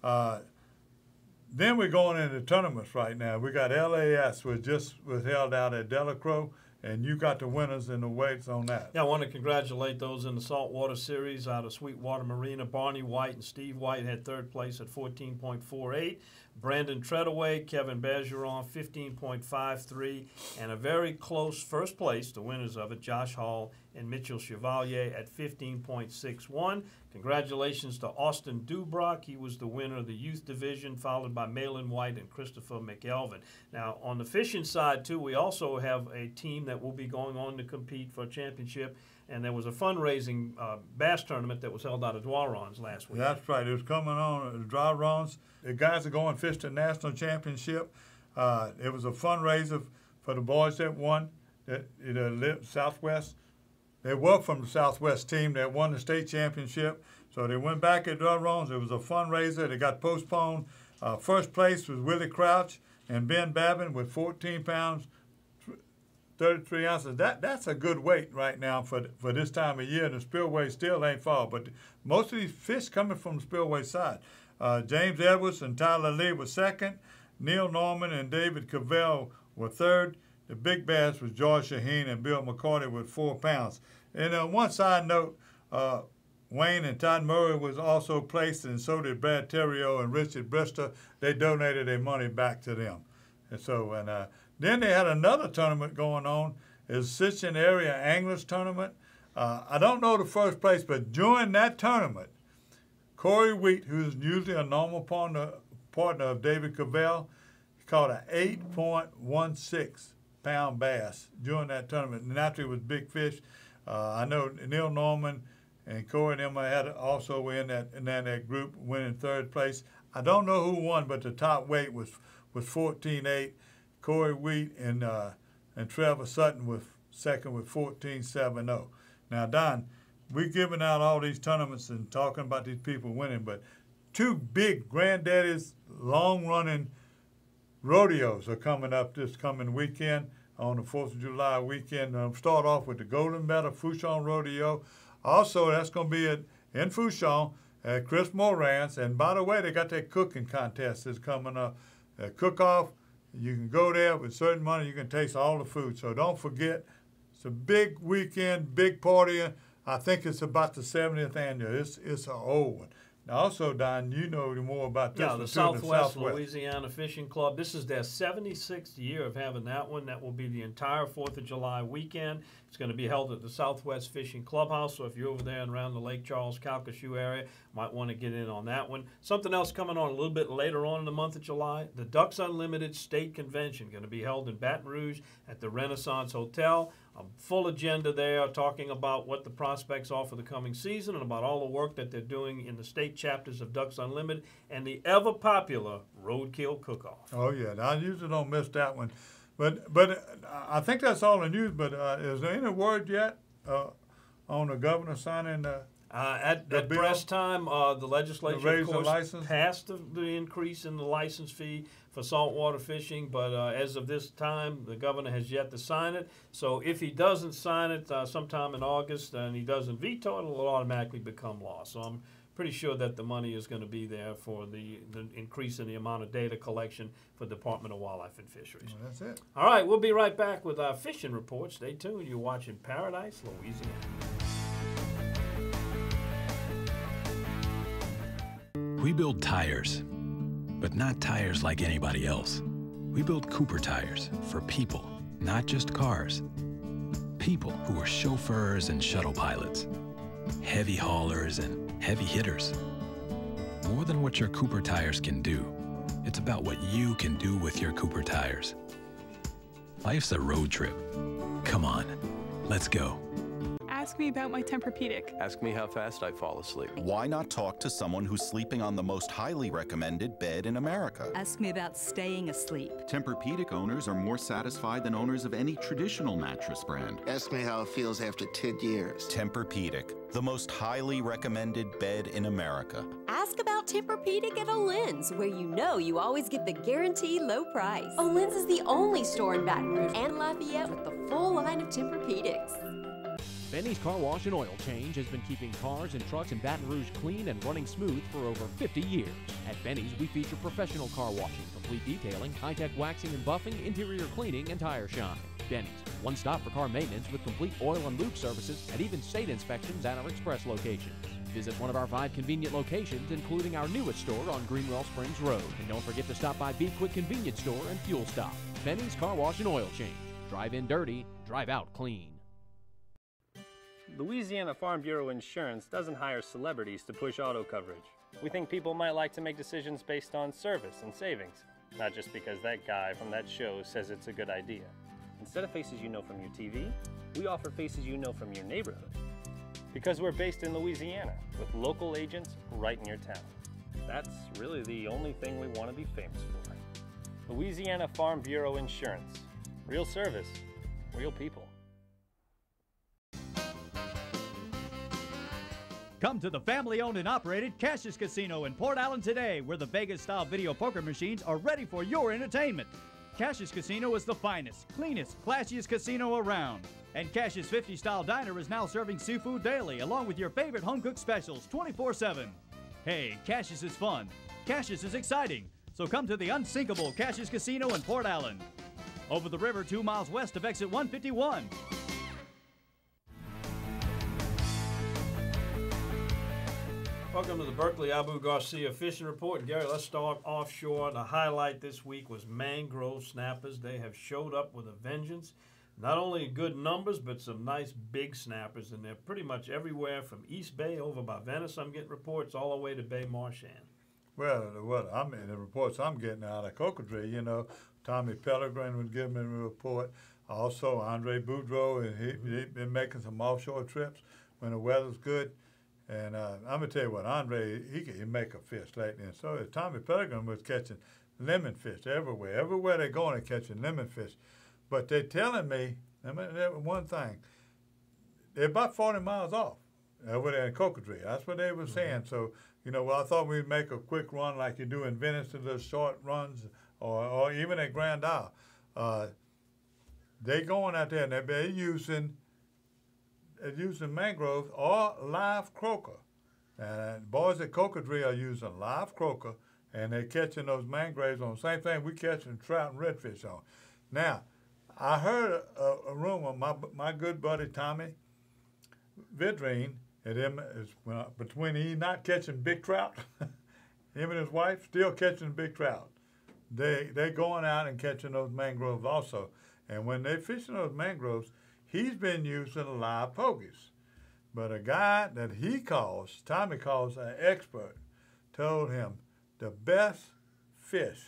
Then we're going into tournaments right now. We got LAS, which was held out at Delacroix, and you got the winners and the weights on that. Yeah, I want to congratulate those in the Saltwater Series out of Sweetwater Marina. Barney White and Steve White had 3rd place at 14.48. Brandon Treadaway, Kevin Bergeron, 15.53. And a very close first place, the winners of it, Josh Hall and Mitchell Chevalier at 15.61. Congratulations to Austin Dubuc. He was the winner of the youth division, followed by Malin White and Christopher McElvin. Now, on the fishing side, too, we also have a team that will be going on to compete for a championship. And there was a fundraising bass tournament that was held out of Dwarons last week. That's right. It was coming on at Dwarons. The guys are going fish the national championship. It was a fundraiser for the boys that won the Southwest. They were from the Southwest team that won the state championship. So they went back at Dwarons. It was a fundraiser. They got postponed. First place was Willie Crouch and Ben Babin with 14 pounds. 33 ounces. That's a good weight right now for this time of year. And the spillway still ain't fall, but most of these fish coming from the spillway side. James Edwards and Tyler Lee were 2nd. Neil Norman and David Cavell were 3rd. The big bass was George Shaheen and Bill McCarty with 4 pounds. And on one side note, Wayne and Todd Murray was also placed, and so did Brad Terrio and Richard Brister. They donated their money back to them. And so, then they had another tournament going on, is Sitchin Area Anglers Tournament. I don't know the first place, but during that tournament, Corey Wheat, who's usually a normal partner of David Cavell, caught an 8.16 pound bass during that tournament. And after it was big fish, I know Neil Norman and Corey and them had also in that group, winning 3rd place. I don't know who won, but the top weight was 14.8. Corey Wheat and Trevor Sutton was 2nd with 14.70. Now, Don, we're giving out all these tournaments and talking about these people winning, but 2 big granddaddies, long-running rodeos are coming up this coming weekend on the 4th of July weekend. Start off with the Golden Medal Fouchon Rodeo. Also, that's going to be in Fouchon at Chris Moran's. And by the way, they got that cooking contest that's coming up. Cook-off. You can go there with certain money. You can taste all the food. So don't forget, it's a big weekend, big party. I think it's about the 70th annual. It's an old one. Also, Don, you know more about this. Yeah, the Southwest Louisiana Fishing Club. This is their 76th year of having that one. That will be the entire 4th of July weekend. It's going to be held at the Southwest Fishing Clubhouse. So if you're over there and around the Lake Charles, Calcasieu area, might want to get in on that one. Something else coming on a little bit later on in the month of July. The Ducks Unlimited State Convention going to be held in Baton Rouge at the Renaissance Hotel. A full agenda there talking about what the prospects are for the coming season and about all the work that they're doing in the state chapters of Ducks Unlimited and the ever-popular Roadkill Cook-Off. Oh, yeah. I usually don't miss that one. But I think that's all the news. But is there any word yet on the governor signing at press time, the legislature, of course, passed the increase in the license fee for saltwater fishing, but as of this time, the governor has yet to sign it. So if he doesn't sign it sometime in August and he doesn't veto it, it'll automatically become law. So I'm pretty sure that the money is going to be there for the increase in the amount of data collection for the Department of Wildlife and Fisheries. Well, that's it. All right, we'll be right back with our fishing report. Stay tuned. You're watching Paradise, Louisiana. We build tires, but not tires like anybody else. We build Cooper tires for people, not just cars. People who are chauffeurs and shuttle pilots, heavy haulers and heavy hitters. More than what your Cooper tires can do, it's about what you can do with your Cooper tires. Life's a road trip. Come on, let's go. Ask me about my Tempur-Pedic. Ask me how fast I fall asleep. Why not talk to someone who's sleeping on the most highly recommended bed in America? Ask me about staying asleep. Tempur-Pedic owners are more satisfied than owners of any traditional mattress brand. Ask me how it feels after 10 years. Tempur-Pedic, the most highly recommended bed in America. Ask about Tempur-Pedic at Olin's, where you know you always get the guaranteed low price. Olin's is the only store in Baton Rouge and Lafayette with the full line of Tempur-Pedics. Benny's Car Wash and Oil Change has been keeping cars and trucks in Baton Rouge clean and running smooth for over 50 years. At Benny's, we feature professional car washing, complete detailing, high-tech waxing and buffing, interior cleaning, and tire shine. Benny's, one stop for car maintenance with complete oil and lube services and even state inspections at our express locations. Visit one of our 5 convenient locations, including our newest store on Greenwell Springs Road. And don't forget to stop by Be Quick Convenience Store and Fuel Stop. Benny's Car Wash and Oil Change. Drive in dirty, drive out clean. Louisiana Farm Bureau Insurance doesn't hire celebrities to push auto coverage. We think people might like to make decisions based on service and savings, not just because that guy from that show says it's a good idea. Instead of faces you know from your TV, we offer faces you know from your neighborhood. Because we're based in Louisiana, with local agents right in your town. That's really the only thing we want to be famous for. Louisiana Farm Bureau Insurance. Real service, real people. Come to the family-owned and operated Cassius Casino in Port Allen today, where the Vegas-style video poker machines are ready for your entertainment. Cassius Casino is the finest, cleanest, classiest casino around. And Cassius 50-style diner is now serving seafood daily, along with your favorite home-cooked specials 24/7. Hey, Cassius is fun. Cassius is exciting. So come to the unsinkable Cassius Casino in Port Allen. Over the river 2 miles west of exit 151. Welcome to the Berkeley Abu Garcia Fishing Report. And Gary, let's start offshore. The highlight this week was mangrove snappers. They have showed up with a vengeance. Not only good numbers, but some nice big snappers. And they're pretty much everywhere from East Bay over by Venice, I'm getting reports, all the way to Bay Marchand. Well, the reports I'm getting out of Cocodrie, you know, Tommy Pellegrin would give me a report. Also, Andre Boudreau, and he's been making some offshore trips when the weather's good. And I'm going to tell you what, Andre, he can make a fish lately. And so Tommy Pellegrin was catching lemon fish everywhere. Everywhere they're going, they're catching lemon fish. But they're telling me, one thing, they're about 40 miles off over there in Cocodrie. That's what they were saying. So, you know, well, I thought we'd make a quick run like you do in Venice, to those short runs, or even at Grand Isle. They're going out there and they're using mangroves or live croaker. And boys at Cocodrie are using live croaker, and they're catching those mangroves on the same thing we catching trout and redfish on. Now, I heard a rumor, my good buddy Tommy Vidrine And him is between he not catching big trout, him and his wife still catching big trout. They going out and catching those mangroves also. And when they fishing those mangroves, he's been using live pokies. But a guy that Tommy calls an expert, told him the best fish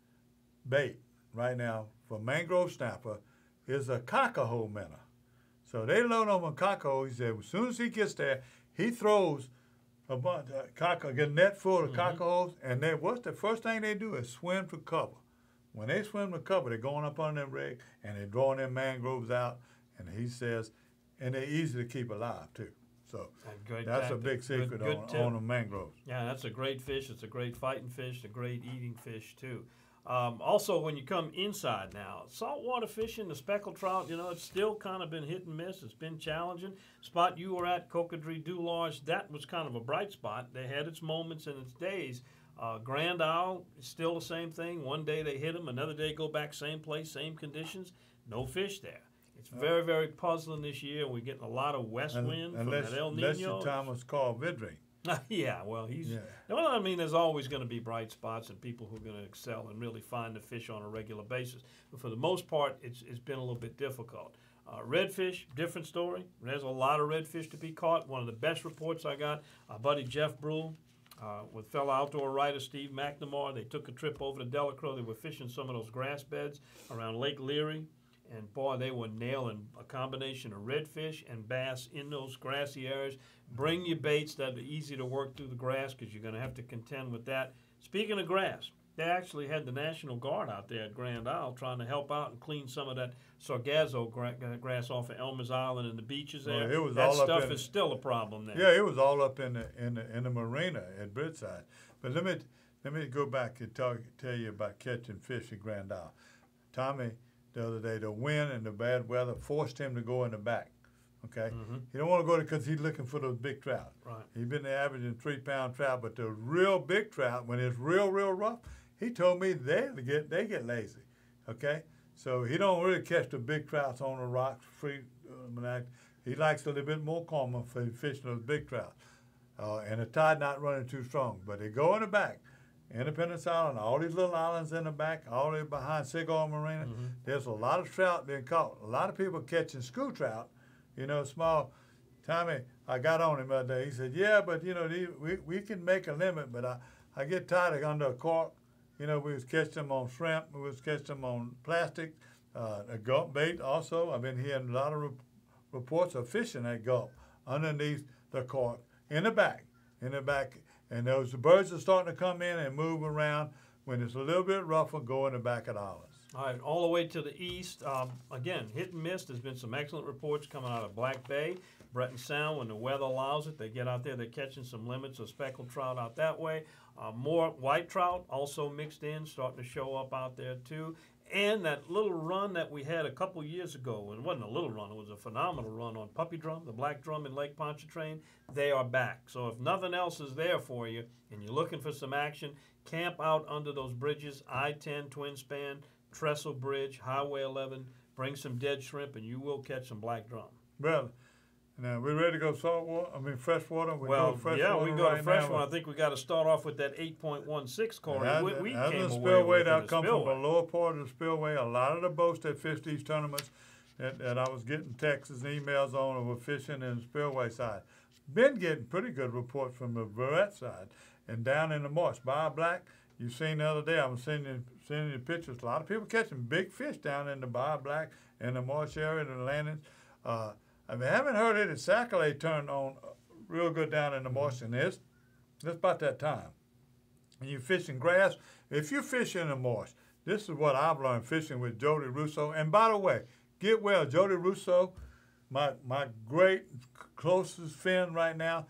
bait right now for mangrove snapper is a cockerhole minnow. So they load him on cockerhole. He said as soon as he gets there, he throws a bunch of get a net full of cockerholes, and what's the first thing they do is swim for cover. When they swim for cover, they're going up on their rig and they're drawing their mangroves out. And he says, and they're easy to keep alive too. So that's a big secret on the mangroves. Yeah, that's a great fish. It's a great fighting fish, a great eating fish too. Also, when you come inside now, saltwater fishing, the speckled trout, it's still kind of been hit and miss. It's been challenging. Spot you were at, Cocodrie, Dubuc, that was kind of a bright spot. They had its moments and its days. Grand Isle is still the same thing. One day they hit them, another day go back, same place, same conditions, no fish there. It's very, very puzzling this year, and we're getting a lot of west wind from that El Nino. Unless your Thomas called Vidri. Yeah, well, well, I mean, there's always going to be bright spots and people who are going to excel and really find the fish on a regular basis. But for the most part, it's been a little bit difficult. Redfish, different story. There's a lot of redfish to be caught. One of the best reports I got, our buddy Jeff Brule, with fellow outdoor writer Steve McNamara, they took a trip over to Delacroix. They were fishing some of those grass beds around Lake Leary. And, boy, they were nailing a combination of redfish and bass in those grassy areas. Bring your baits that are easy to work through the grass because you're going to have to contend with that. Speaking of grass, they actually had the National Guard out there at Grand Isle trying to help out and clean some of that sargasso grass off of Elmer's Island and the beaches there. Well, that stuff is still a problem there. Yeah, it was all up in the marina at Brookside. But let me go back and tell you about catching fish at Grand Isle. Tommy, the other day, the wind and the bad weather forced him to go in the back. Okay, he don't want to go there because he's looking for those big trout. Right. He's been averaging 3-pound trout, but the real big trout, when it's real rough, he told me they get lazy. Okay, so he don't really catch the big trouts on the rocks free. He likes a little bit more calmer for fishing those big trout, and the tide not running too strong. But they go in the back. Independence Island, all these little islands in the back, all the way behind Cigar Marina. There's a lot of trout being caught. A lot of people catching school trout, small. Tommy, I got on him the other day. He said, yeah, but, we can make a limit, but I get tired of under a cork. We was catching them on shrimp. We was catching them on plastic, a gulp bait also. I've been hearing a lot of reports of fishing that gulp underneath the cork in the back. And those birds are starting to come in and move around. When it's a little bit rougher, go in the back of the islands. All right, all the way to the east. Again, hit and miss. There's been some excellent reports coming out of Black Bay, Breton Sound. When the weather allows it, they get out there. They're catching some limits of speckled trout out that way. More white trout also mixed in, starting to show up out there too. And that little run that we had a couple years ago, and it wasn't a little run, it was a phenomenal run on Puppy Drum, the black drum in Lake Pontchartrain, they are back. So if nothing else is there for you and you're looking for some action, camp out under those bridges, I-10, Twin Span, Trestle Bridge, Highway 11, bring some dead shrimp and you will catch some black drum. Well, now we're ready to go freshwater? We go to freshwater. I think we got to start off with that 8.16, Corey. We came away spillway with that come from the lower part of the spillway. A lot of the boats that fish these tournaments that I was getting texts and emails on were fishing in the spillway side. Been getting pretty good reports from the Barrett side and down in the marsh. Bar Black, you seen the other day, I'm sending you pictures. A lot of people catching big fish down in the Bar Black and the marsh area and the landings. I haven't heard any sac-a-lait turned on real good down in the marsh, and it's about that time. And you're fishing grass. If you fish in the marsh, this is what I've learned fishing with Jody Russo. And by the way, get well, Jody Russo, my great closest friend right now.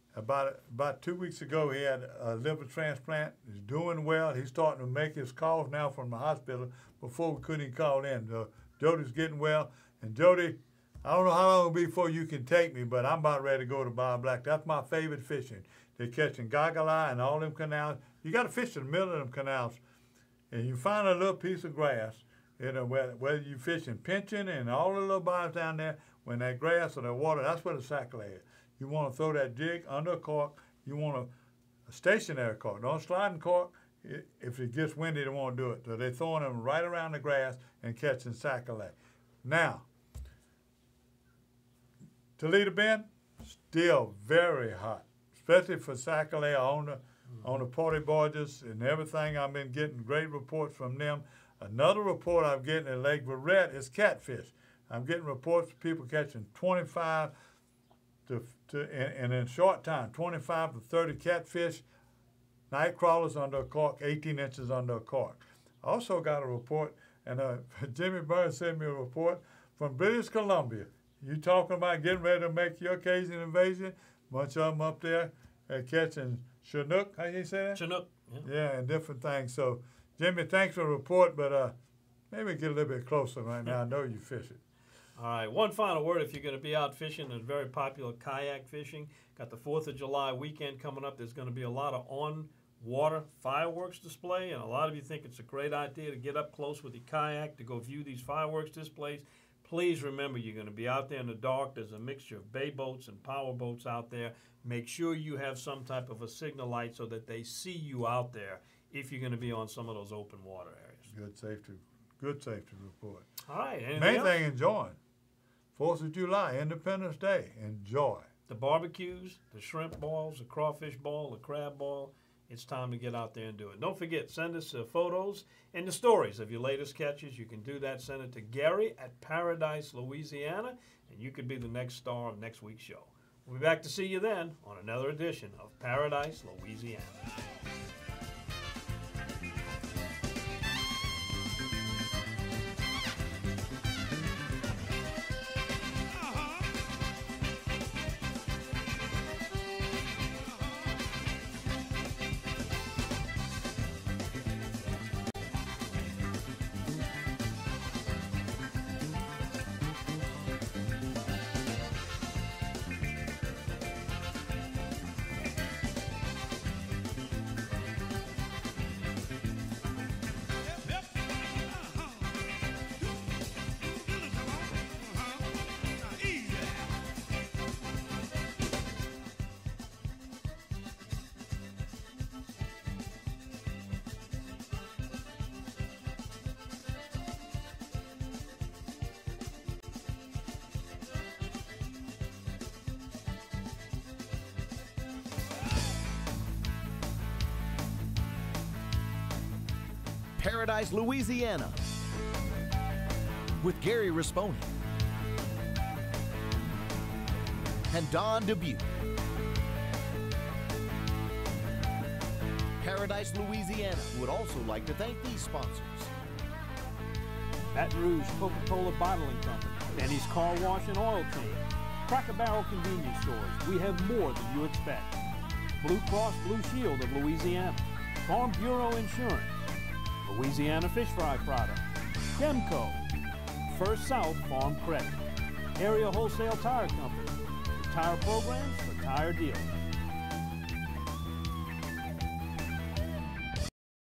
About 2 weeks ago, he had a liver transplant. He's doing well. He's starting to make his calls now from the hospital. Before we couldn't even call in. Jody's getting well, and Jody, I don't know how long it'll be before you can take me, but I'm about ready to go to Bar Black. That's my favorite fishing. They're catching goggle eye and all them canals. You got to fish in the middle of them canals, and you find a little piece of grass, whether you fishing pinching and all the little bars down there, when that grass or the water, that's where the sac-a-lait is. you want to throw that jig under a cork. You want a stationary cork. Don't sliding cork. If it gets windy, they won't do it. So they're throwing them right around the grass and catching sac-a-lait. Now, Toledo Bend, still very hot, especially for sac-a-lait on the porty barges and everything. I've been getting great reports from them. Another report I'm getting at Lake Verret is catfish. I'm getting reports of people catching 25 and in a short time, 25 to 30 catfish, night crawlers under a cork, 18 inches under a cork. I also got a report, and Jimmy Burns sent me a report from British Columbia. You talking about getting ready to make your Cajun invasion? Bunch of them up there catching Chinook. How you say that? Chinook. Yeah, and different things. So, Jimmy, thanks for the report, but maybe get a little bit closer right now. I know you fish it. All right, one final word if you're going to be out fishing. There's very popular kayak fishing. Got the 4th of July weekend coming up. There's going to be a lot of on-water fireworks display, and a lot of you think it's a great idea to get up close with your kayak to go view these fireworks displays. Please remember, you're going to be out there in the dark. There's a mixture of bay boats and power boats out there. Make sure you have some type of a signal light so that they see you out there if you're going to be on some of those open water areas. Good safety report. All right. Main thing, enjoying. 4th of July, Independence Day. Enjoy. The barbecues, the shrimp balls, the crawfish ball, the crab ball. It's time to get out there and do it. Don't forget, send us photos and the stories of your latest catches. You can do that. Send it to Gary at Paradise, Louisiana, and you could be the next star of next week's show. We'll be back to see you then on another edition of Paradise, Louisiana. Paradise, Louisiana, with Gary Risponi and Don Dubuc. Paradise, Louisiana would also like to thank these sponsors. Baton Rouge Coca-Cola Bottling Company, Benny's Car Wash and Oil Change, Cracker Barrel Convenience Stores. We have more than you expect. Blue Cross Blue Shield of Louisiana, Farm Bureau Insurance, Louisiana Fish Fry Product, Gemco, First South Farm Credit, Area Wholesale Tire Company, Tire Programs for Tire Dealers.